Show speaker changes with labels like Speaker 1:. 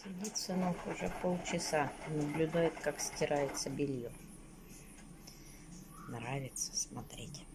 Speaker 1: Сидит сынок уже полчаса, наблюдает, как стирается белье. Нравится смотреть.